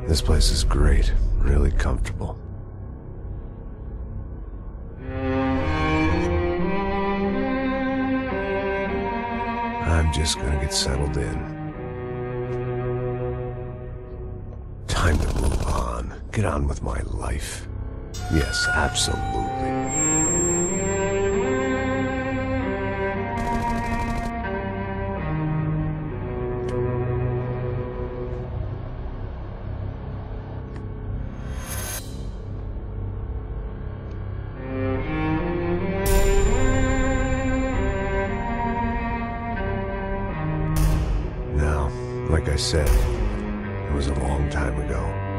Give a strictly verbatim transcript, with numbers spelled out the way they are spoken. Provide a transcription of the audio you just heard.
This place is great, really comfortable. I'm just gonna get settled in. Time to move on. Get on with my life. Yes, absolutely. Now, like I said, it was a long time ago.